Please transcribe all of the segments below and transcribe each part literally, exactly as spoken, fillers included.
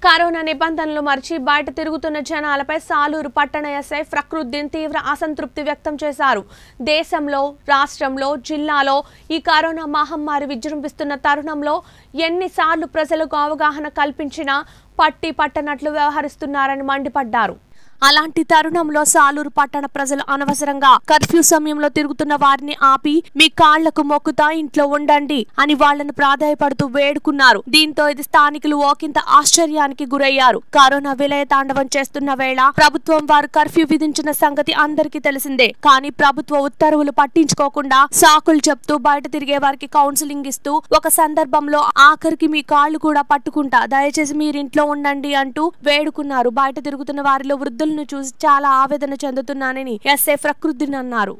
Corona నిబంధనలు మర్చి బయట తిరుగుతున్న జనాలపై సాలూరు పట్టణ ఎస్ఐ ఫక్రుద్దీన్ తీవ్ర అసంతృప్తి వ్యక్తం చేశారు. దేశంలో, రాష్ట్రంలో, జిల్లాలో ఈ కరోనా మహమ్మారి విజృంభిస్తున్న తరుణంలో ఎన్నిసార్లు ప్రజలకు అవగాహన కల్పించినా పట్టి పట్టనట్లు వ్యవహరిస్తున్నారని మండిపడ్డారు. అలాంటి తరుణంలో సాలూరు పట్టణ ప్రజలు అనవసరంగా కర్ఫ్యూ సమయంలో తిరుగుతున్న వారిని ఆపి మీ కాళ్లకు మొక్కుతా ఇంట్లో ఉండండి అని వాళ్లను ప్రాధాయపడుతూ వేడుకున్నారు. దీంతో ఇది స్థానికులు ఒకంత ఆశ్చర్యానికి గురయ్యారు. కరోనా విలయ తాండవం చేస్తున్న వేళ ప్రభుత్వం వారు కర్ఫ్యూ విధించిన సంగతి అందరికీ తెలిసిందే. కానీ ప్రభుత్వ ఉత్తర్వులు పట్టించుకోకుండా సాకులు చెప్తూ బయట తిరిగే వారికి కౌన్సిలింగ్ ఇస్తూ ఒక సందర్భంలో ఆఖరికి మీ కాళ్లు కూడా పట్టుకుంటా దయచేసి మీరింట్లో ఉండండి అంటూ వేడుకున్నారు. బయట తిరుగుతున్న వారిలో వృద్ధులు చూసి చాలా ఆవేదన చెందుతున్నానని ఎస్ఐ ఫక్రుద్దీన్ అన్నారు.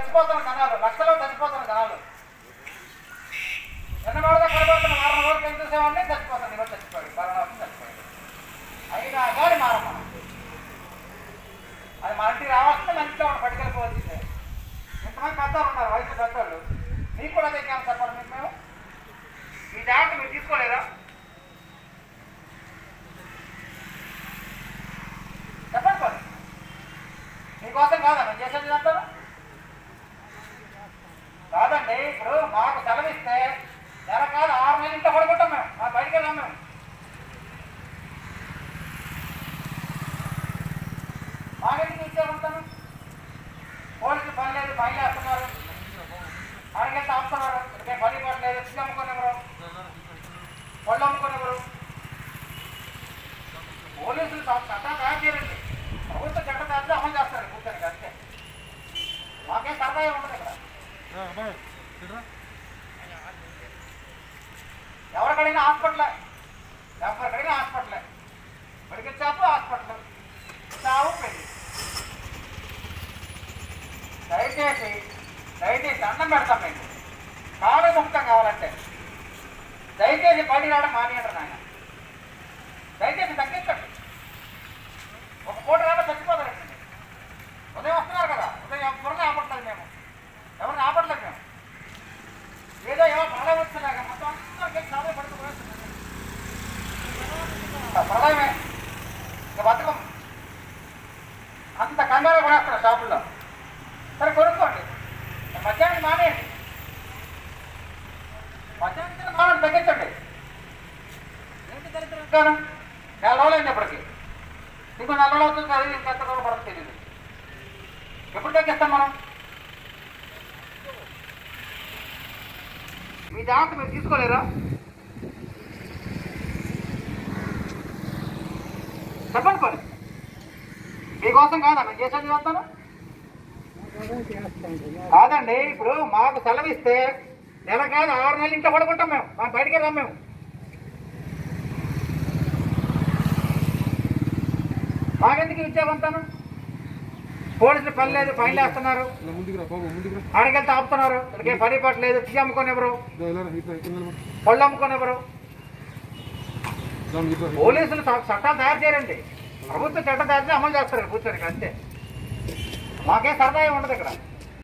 తీసుకోలేదా? చెప్పండి, మీకోసం కాదా నేను చేసేది అంటారు కాదండి. ఇప్పుడు మాకు సెలవిస్తే నెల కాదు ఆరు నెలలు ఇంట్లో పడుకుంటాం మేము, మా బయటికి వెళ్ళాం మేము. మాకెందుకు ఇచ్చేకుంటాను? పోలీసులు పని లేదు, పని వేస్తున్నారు, అడిగెళ్తే ఆపుతున్నారు, ఇదే పని పడలేదు, ఇల్లు అమ్ముకునేవారు, పళ్ళు అమ్ముకునేవారు. పోలీసులు చట్టం తయారు చేయండి, ప్రభుత్వ చట్ట తయారు అమలు చేస్తారు కూర్చొని అంతే. మాకేం సరదాగా ఉండదు ఇక్కడ. ఎవరికడిగినా హాస్పిటలే, ఎవరికడిగినా హాస్పిటలే, మెడికల్ షాపు హాస్పిటల్, చావు పెళ్లి. దయచేసి దయచేసి అన్నం పెడతాం మీకు, కాలు ముక్తం కావాలంటే దయచేసి బయటికి రావడం మానేయండి నాయన. దయచేసి తగ్గించండి. ఒక పూట రాబో చచ్చిపోతారండి. ఉదయం వస్తున్నారు కదా, ఉదయం ఎవరిని ఆపట్లేదు మేము, ఎవరిని ఆపట్లేదు మేము. ఏదో ఏమో ప్రళయం వచ్చినాక మొత్తం అందరికీ చాలా పడుతుంది. ప్రళయమే ఇక బతకం. అంత కంగారు పడేస్తున్నారు షాపుల్లో. సరే కొనుక్కోండి, మధ్యాహ్నం మానేయండి, మధ్యాహ్నం మానేయండి, తగ్గించండి. ఏంటి దరిద్రం? నెల రోజులు అయింది ఇప్పటికి, ఇంకో నెల రోజులు అవుతుంది కదా, ఇంకెంత రోజులు పడుతుంది తెలియదు. ఎప్పుడు తగ్గిస్తాం మనం? మీ జాగ్రత్త మీరు తీసుకోలేరా? చెప్పండి పని, మీకోసం కాదా నేను చేసేది వస్తాను కాదండి. ఇప్పుడు మాకు సెలవిస్తే నెల కాదు ఆరు నెలలు ఇంట్లో పడుకుంటాం మేము, మా బయటికి వెళ్ళాం మేము. మాకెందుకు ఇచ్చేవంతాను? పోలీసులు పని లేదు, ఫైన్లు వేస్తున్నారు, అడిగెళ్తే ఆపుతున్నారు, ఇక్కడికి పని పట్టలేదు, టీ అమ్ముకునేవరు, పళ్ళు అమ్ముకునేవరు. పోలీసులు చట్టాలు తయారు చేయండి, ప్రభుత్వ చట్టం తయారు చేసి అమలు చేస్తారు కూర్చొని అంతే. మాకేం సరదాగా ఉండదు ఇక్కడ.